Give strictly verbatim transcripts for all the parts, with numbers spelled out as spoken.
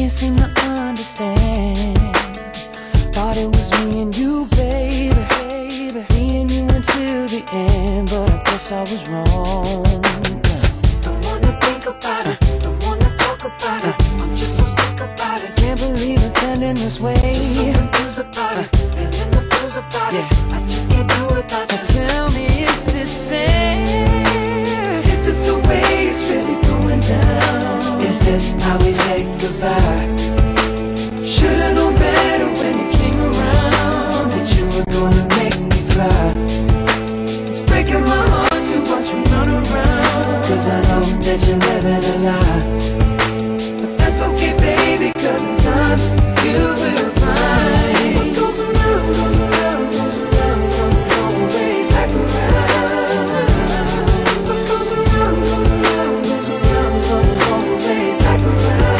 can't seem to understand. Thought it was me and you, baby, baby, me and you until the end, but I guess I was wrong. Don't wanna think about it, don't wanna talk about it, I'm just so sick about it. Can't believe it's ending this way. Just so confused about it, feeling the blues about it. I just can't do it without you. Tell me, is this fair? Is this the way it's really going down? Is this how we say goodbye? Should've known better when you came around, that you were gonna make me cry. It's breaking my heart to watch you run around, cause I know that you're living a lie. But that's okay, baby, cause in time you will find what goes around, goes around, goes around, comes all the way back around. What goes around, goes around, goes around, comes all the way back around.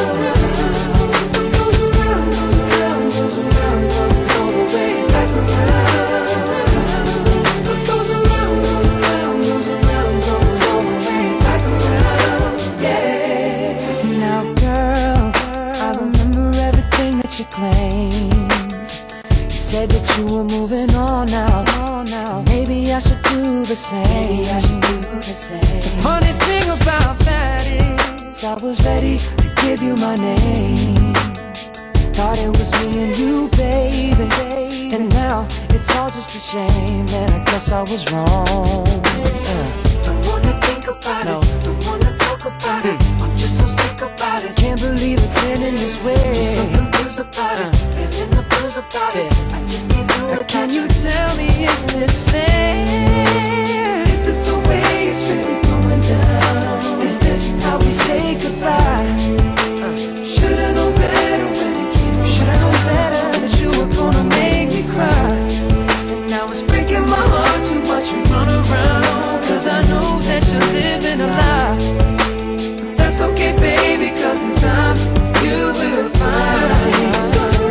Said that you were moving on now, on now. Maybe I should do the same. Maybe I should do the same. The funny thing about that is I was ready to give you my name. Thought it was me and you, baby, and now it's all just a shame. And I guess I was wrong. uh. Don't wanna think about no. it, don't wanna talk about mm. it. I'm just so sick about it. Can't believe it's ending this way. Just so confused about uh. it, feeling the blues about yeah. it. I just can't do it. Can you tell me, is this fair? Is this the way it's really going down? Is this how we say goodbye? uh. Should've known better when you came around. Should've known better that you were gonna make me cry. And now it's breaking my heart to watch you run around, cause I know that you're living a lie. But that's okay, baby, cause in time you will find.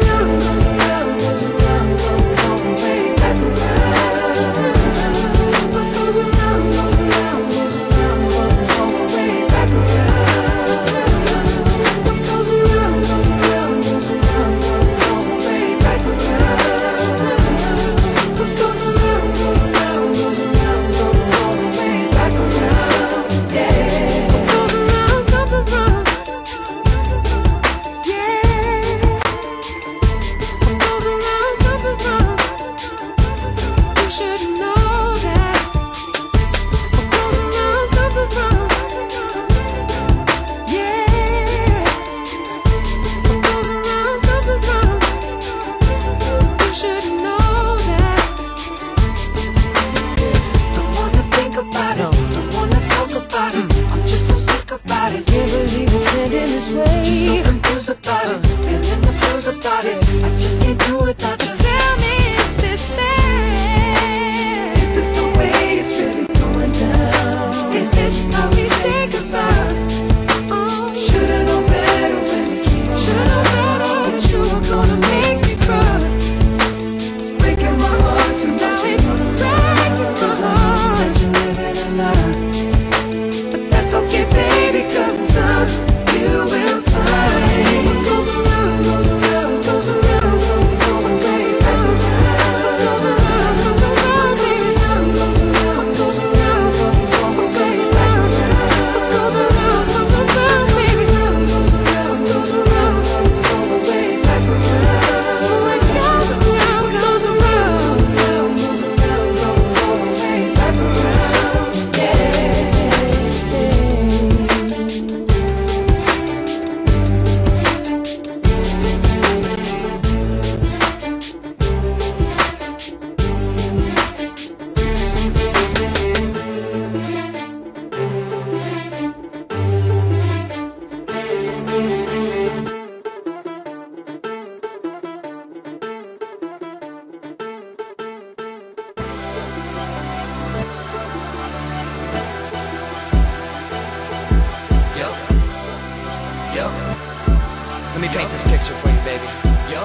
Let me paint this picture for you, baby. Yo.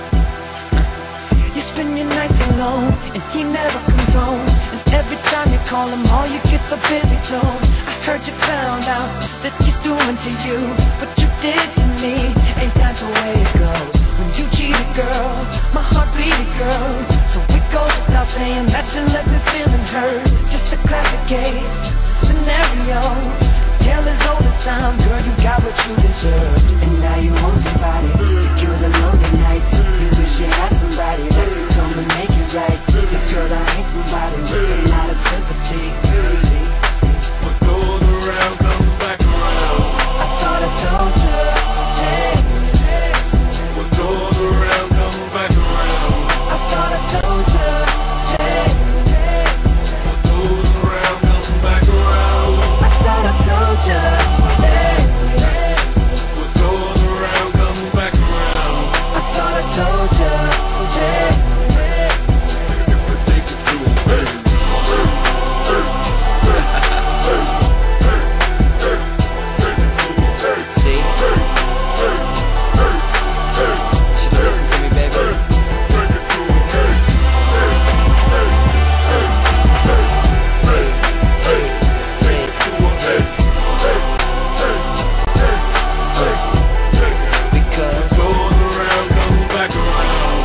You spend your nights alone, and he never comes home. And every time you call him, all you get's a busy tone. I heard you found out that he's doing to you, but you did to me. Ain't that the way it goes? When you cheat a girl, my heart beat a girl. So it goes without saying that you left me feeling hurt. Just a classic case, scenario. Tale as old as time, girl, you got what you deserved. And now you want somebody to kill the lonely nights. You wish you had somebody that could come and make it right. But girl, I ain't somebody with a lot of sympathy. See, see. What goes around comes back around. I thought I told you, hey. What goes around comes back around. I thought I told you, hey. What goes around comes back around. I thought I told you, hey. What goes around comes back around. I thought I told you, hey. Take it to a baby. See? Should you listen to me, baby? Because Goes around comes back around.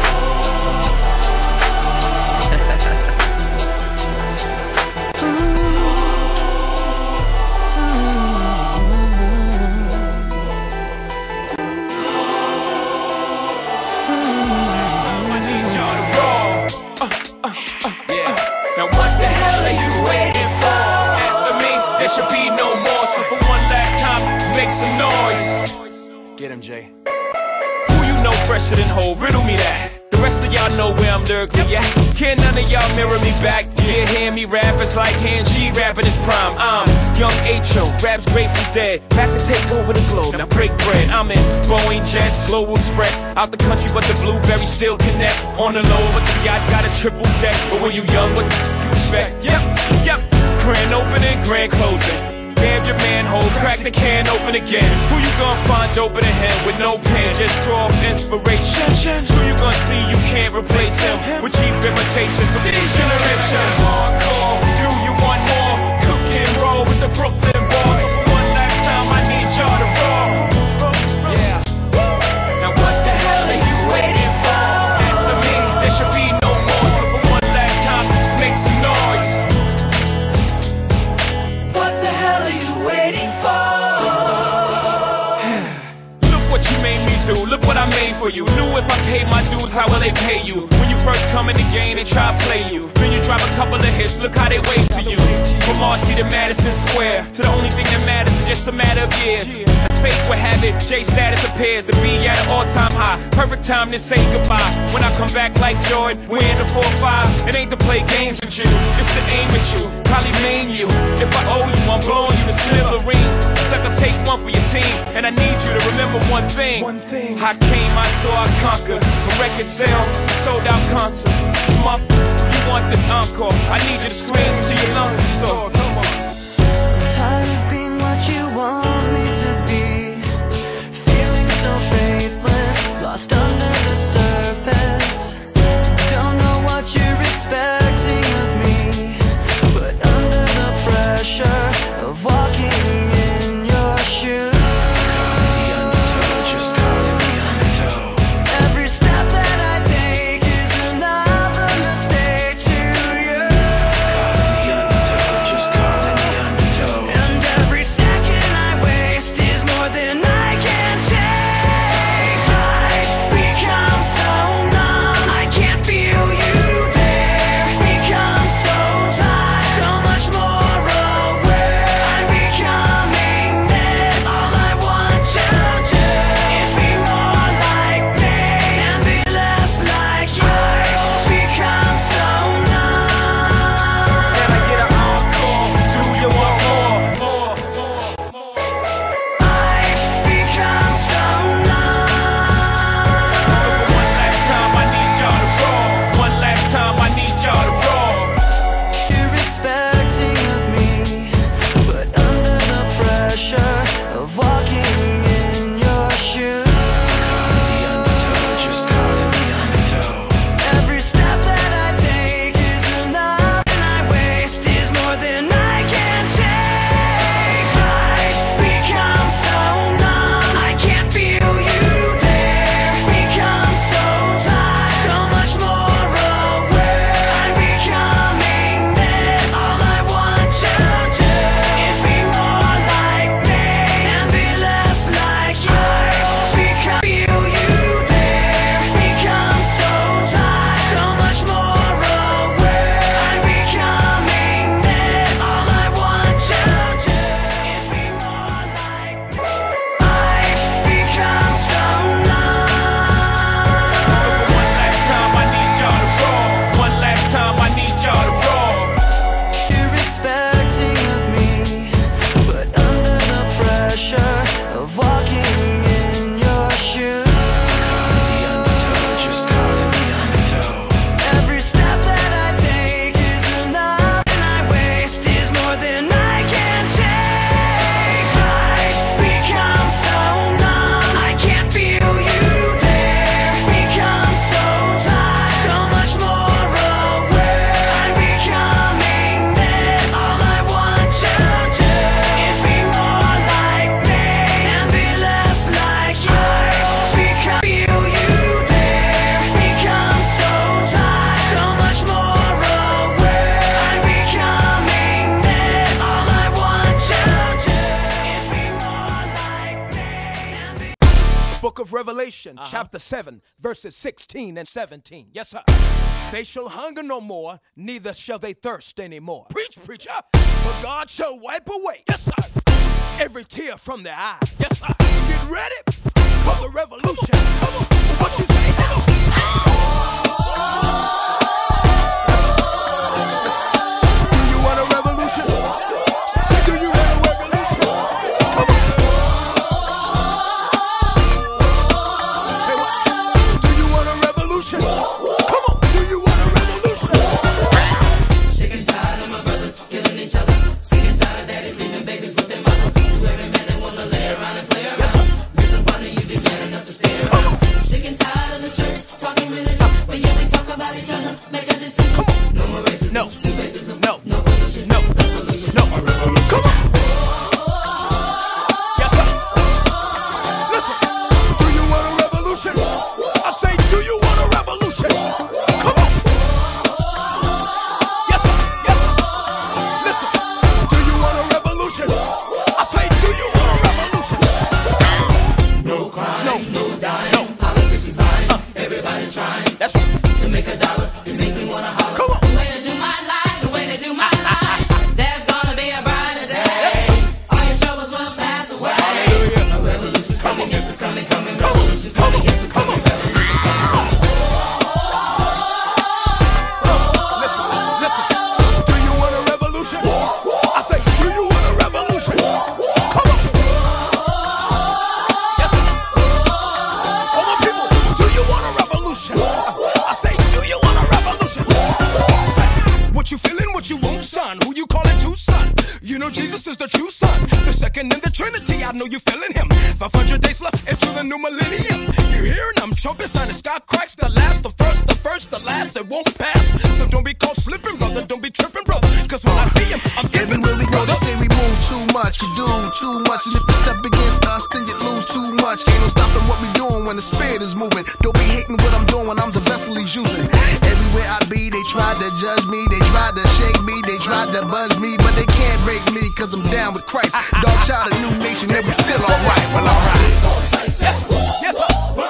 Yeah. Now what the hell are you waiting for? After me, there should be no more. So for one last time, make some noise. get him, Jay. Who you know fresher than Ho? Riddle me that. The rest of y'all know where I'm lyrically at. Can none of y'all mirror me back? Yeah, hear me rap, it's like hearing G rap in his prime. I'm young H O, rap's Grateful Dead, back to take over the globe, now break bread. I'm in Boeing Jets, Global Express, out the country but the blueberries still connect. On the low but the yacht got a triple deck. But when you young, what the you expect? Yep, yep, grand opening, grand closing. Damn your manhole, crack the can open again. Who you gonna find open than him with no pen? Just draw inspiration. Who you gonna see you can't replace him with cheap imitations of these generations? Hardcore, do you want more? Cook and roll with the Brooklyn boys. So for one last time, I need y'all to roll. Yeah. Now what the hell are you waiting for? After me, there should be no more. So for one last time, make some noise. What the hell are you waiting for? Look what you made me do, look what I made for you. Knew if I paid my dues, how will they pay you? When you first come in the game, they try to play you. Then you drop a couple of hits, look how they wait to you. From Marcy to Madison Square, to the only thing that matters is just a matter of years. As fate would have it, J status appears to be at an all-time high. Perfect time to say goodbye. When I come back like Jordan, we're in the four five. It ain't to play games with you, it's to aim at you, probably maim you. If I owe you, I'm blowing you to smithereens. Sucker, take one for your team, and I need you to remember one thing. One thing. I came, I saw, I conquered. For record sales, sold out concerts. Smup, you want this encore? I need you to scream till your lungs are sore. Come on. I'm tired of being what you want me to be. Feeling so faithless, lost under the surface. Don't know what you're expecting of me, but under the pressure of walking in your shoes. Every step that I take is another mistake to you. And every second I wait book of Revelation, uh-huh. chapter seven, verses sixteen and seventeen. Yes, sir. They shall hunger no more, neither shall they thirst anymore. Preach, preacher. For God shall wipe away, yes, sir, every tear from their eye. Yes, sir. Get ready for the revolution. Come on. What you say? Come on. Do you want a revolution? Say, do you want a revolution? Come on. Say what? Do you want a revolution? Come on. Do you want a revolution? Sick and tired of my brothers killing each other. Sick and tired of daddies leaving babies with their mothers. Swearing men that wanna lay around and play around. Yes, sir. Disappointed you be man enough to stay around. Sick and tired of the church talking religion, but yet we talk about each other. Make a decision. No more racism. No. Two racism. No. No pollution. No. No solution. No. A revolution. Come on. Yes, sir. Listen. Do you want a revolution? I say, do you want a revolution? Come on. Yes, sir. Yes, sir. Listen. Do you want a revolution? I say, do you want a revolution? No crime. No. No dying. No. Politicians lying. Uh. Everybody's trying. That's right. To make a dollar, it makes me wanna holler. Come on. The way to do my life, the way to do my life. There's gonna be a brighter day. Yes. All your troubles will pass away. Hallelujah. A revolution's Come coming, on. yes it's coming, coming. Come on. Revolution's Come coming, on. yes it's Come coming. on. Revolution's coming, coming. Listen, listen. Do you want a revolution? I say, do you want a revolution? Come on. Yes, sir. All my people, do you want a revolution? I say, do you want a revolution? Say, what you feeling, what you want, son? Who you calling to, son? You know Jesus is the true son, the second in the Trinity. I know you feeling him. five hundred days left into the new millennium. You hearing them trumpets and the sky cracks. The last, the first, the first, the last. It won't pass. So don't be caught slipping, brother. Don't be tripping, brother. Cause when I see him, I'm giving really Bro, they say we move too much, we do too much. And if you step against us, then you lose too much. Ain't no stopping what we doing when the spirit is moving. Don't be hating what I'm doing when I'm the vessel he's using. Everywhere I be, they tried to judge me, they tried to shake me, they tried to buzz me, but they can't break me, cause I'm down with Christ. Dog child, a new nation, and we feel alright. Well, alright. Yes, yes, sir.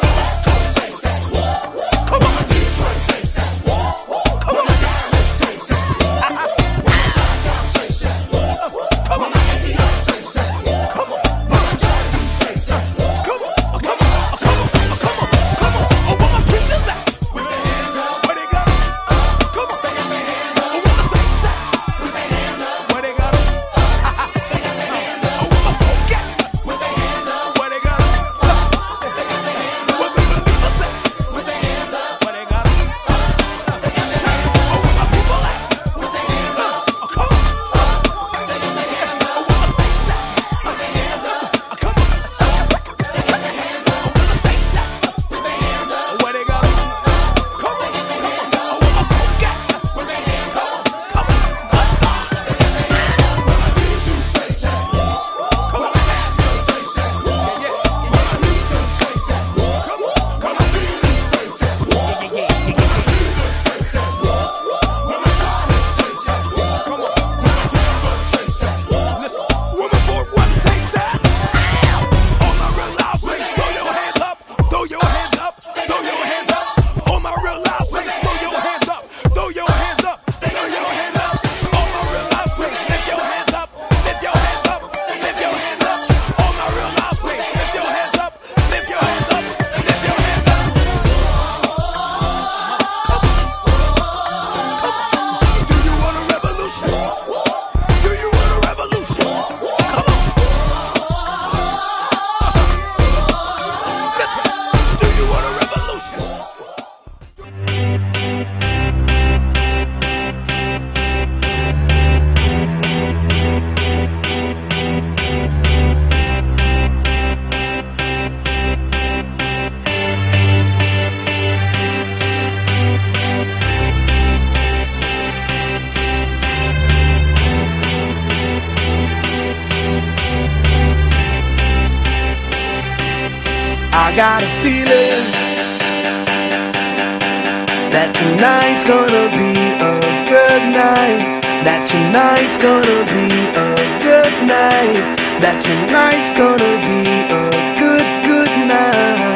Come on. Detroit, say so. Come on. Dallas, say so. Chi-town, say so. Come on. Say so. Come on. Jersey, say so. Come on. Come on. Come on. Come on. Come on. Oh, where my preachers at? With their hands up. Where they got 'em? Come on. They got their hands up. Oh, where the saints at? With their hands up. Where they got 'em? They got their hands up. Oh, where my folk at? With their hands up. Where they got 'em? They got their hands up. Where the believers at? With their hands up. Where they got 'em? They got their hands up. Oh, where my people at? With their hands up. Oh, come on. Say They got their hands oh, up. where the saints at? With their hands up. Oh, come on. They got their hands up. Where the saints at? With their hands up. Where they got 'em? Come on. Come on. Oh, where my folk at? With their hands up. Come on. When my T-shoes say so. Come on. Nashville say so. Yeah, yeah. When my Houston say so. Come on. When my Philly say so. Yeah, yeah, yeah. When my Cleveland say so. When my Charlotte say so. Come on. When my Tampa say so. Listen. Where my Fort Worth saints at? All my real loud saints, throw your hands up. Throw your hands up. Throw your hands up. All my real loud saints, throw your hands up. Throw your hands up. Throw your hands up. All my real loud saints, lift your hands up. Lift your hands up. Lift your hands up. All my real loud saints, lift your hands up. Lift your hands up. Lift your hands up. Do you want a revolution? Do you want a revolution? Come on. Listen. Do you want a revolution? I got a feeling that tonight's gonna be a good night. That tonight's gonna be a good night. That tonight's gonna be a good, good night.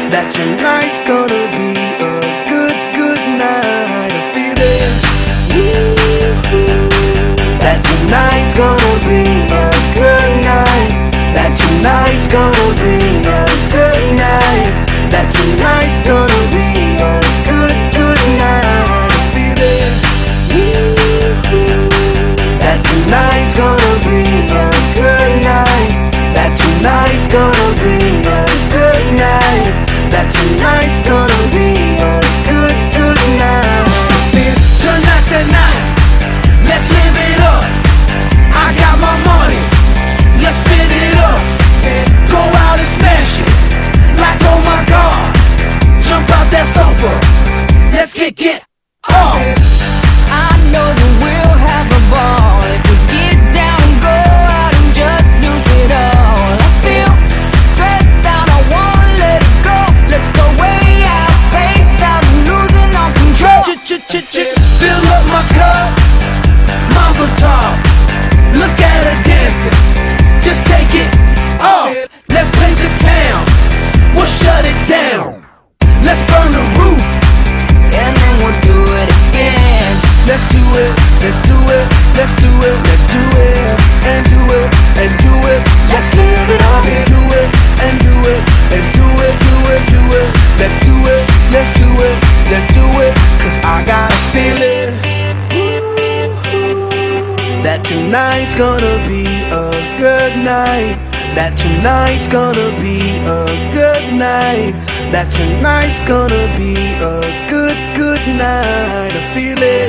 that tonight's gonna be a good, good night. I feel it. Woo-hoo. That tonight's gonna be a good night. That tonight's gonna be a good night. That tonight's gonna be a good, good night. I feel it. Woo-hoo. That tonight's gonna be a good night. That tonight's gonna be a good night. That tonight's gonna be a good, good night. I feel tonight's the night. Let's live it up. I got my money. Let's spin it up. Go out and smash it. Like oh my God. Jump out that sofa. Let's kick it off. I know that we'll have a ball if we get down and go out and just lose it all. I feel stressed out, I wanna let it go. Let's go way out, spaced out, and losing all control. Fill up my cup, Mazel tov. Look at her dancing, just take it off. Let's paint the town, we'll shut it down. Let's burn the roof, And then we'll do it again. let's do it, let's do it, let's do it, let's do it, and do it, and do it. Let's live it up and do it, and do it, and do it, do it, do it. Let's do it, let's do it, let's do it. Cause I got a feeling that tonight's gonna be a good night. That tonight's gonna be a good night. That tonight's gonna be a good, good night. I feel it.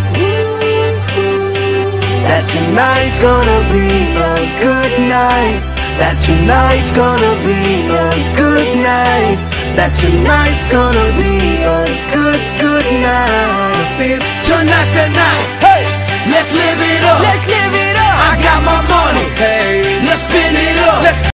That tonight's gonna be a good night. That tonight's gonna be a good night. That tonight's gonna be a good, good night. I feel tonight's the night. Hey, let's live it up. Let's live it up. I got my money. Hey, let's spin it up. Let's